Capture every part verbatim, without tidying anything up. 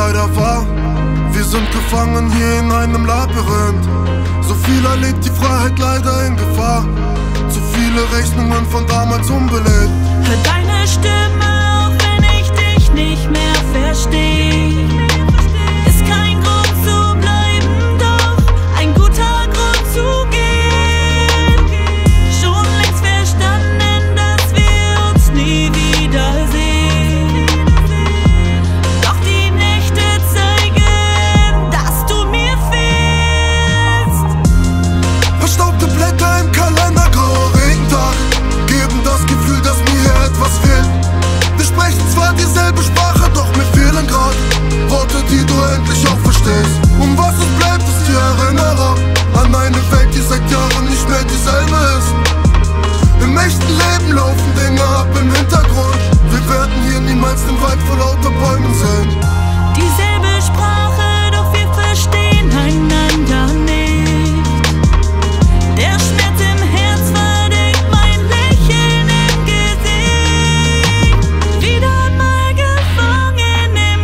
leider wahr. Wir sind gefangen hier in einem Labyrinth. So viel erlebt die Freiheit leider in Gefahr. Zu viele Rechnungen von damals unbelebt. Hör deine Stimme, auch wenn ich dich nicht mehr verstehe. Ist kein Grund zu bleiben, doch ein guter Grund zu gehen. Schon längst verstanden, dass wir uns nie wiedersehen. Doch die Nächte zeigen, dass du mir fehlst. Verstaubte Blätter im Kalender, grauer Regentag geben das Gefühl, dass mir hier etwas fehlt. Wir sprechen zwar dieselbe Sprache, doch mir fehlen grad Worte, die du endlich auch verstehst. Um was es bleibt, ist die Erinnerung an eine Welt, die seit Jahren nicht mehr dieselbe ist. Im echten Leben laufen Dinge ab im Hintergrund. Wir werden hier niemals den Wald vor lauter Bäumen sehen. Dieselbe Sprache, doch wir verstehen einander nicht. Der Schmerz im Herz verdeckt mein Lächeln im Gesicht. Wieder mal gefangen im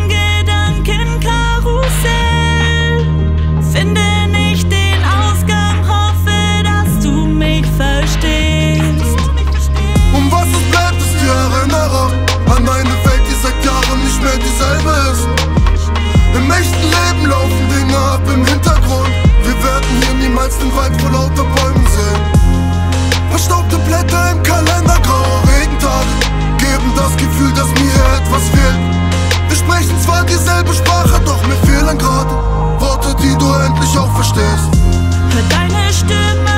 Gedankenkarussell. Finde nicht den Ausgang, hoffe, dass du mich verstehst. Um was es bleibt, ist die Erinnerung an eine Welt, die seit Jahren nicht mehr dieselbe ist. Im echten Leben laufen Dinge ab im Hintergrund. Wir werden hier niemals den Wald vor lauter Bäumen sehen. Verstaubte Blätter im Kalender, grauer Regentag geben das Gefühl, dass mir hier etwas fehlt. Wir sprechen zwar dieselbe Sprache, doch mir fehlen gerade Worte, die du endlich auch verstehst. Hör deine Stimme,